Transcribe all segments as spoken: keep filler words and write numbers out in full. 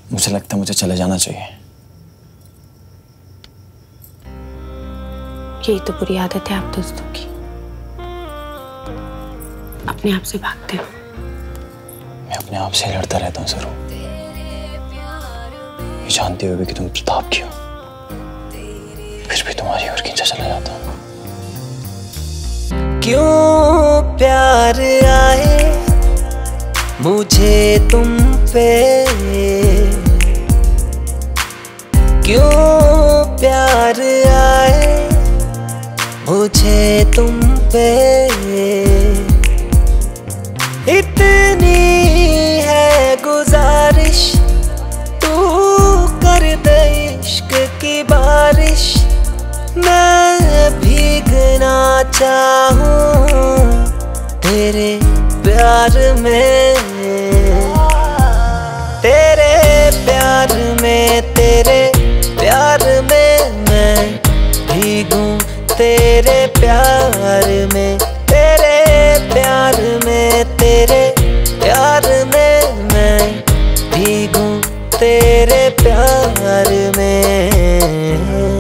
मुझे लगता है मुझे चले जाना चाहिए। यही तो बुरी आदत है आप दोस्तों की, अपने आप से भागते हो। मैं अपने आप से लड़ता रहता हूँ सरू, ये जानते हुए भी कि तुम प्रताप की हो, फिर भी तुम्हारी ओर खींचा चला जाता हूँ। क्यों प्यार आए मुझे तुम पे, क्यों प्यार आए मुझे तुम पे, इतनी है गुजारिश तू कर दे इश्क की बारिश, मैं भीगना चाहूं तेरे प्यार में, तेरे प्यार में, तेरे प्यार में मैं भीगूं तेरे प्यार में, तेरे प्यार में, तेरे प्यार में मैं भीगूं तेरे प्यार में।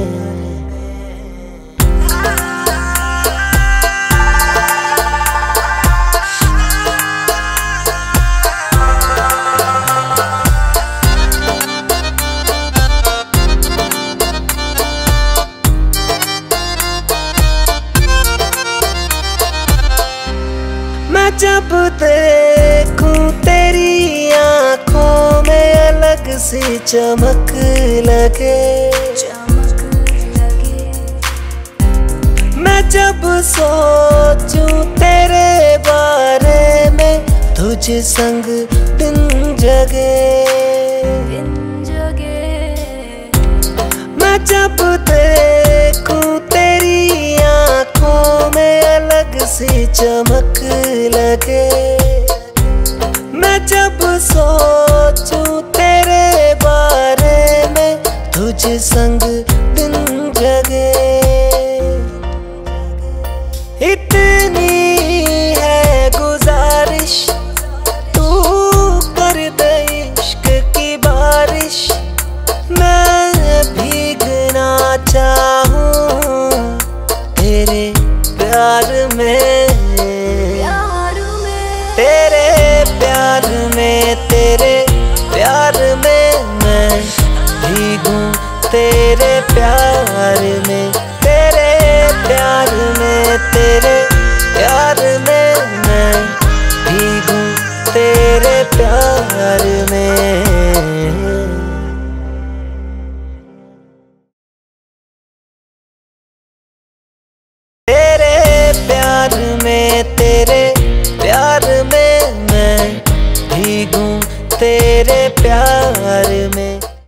जब देखूं तेरी आंखों में अलग सी चमक लगे, मैं जब सोचूं तेरे बारे में तुझ संग दिन जगे, मैं जब देखूं तेरी आंखों में अलग सी चमक लगे, मैं जब सोचूं तेरे बारे में तुझ संग दिन जगे, इतनी है गुजारिश तू कर दे इश्क की बारिश, मैं भीगना चाहूं तेरे प्यार में, तेरे प्यार में, तेरे प्यार में मैं भीगूं तेरे प्यार में, तेरे प्यार में, तेरे प्यार में मैं भीगूं तेरे प्यार में। तेरे प्यार में मैं भीगूं तेरे प्यार में।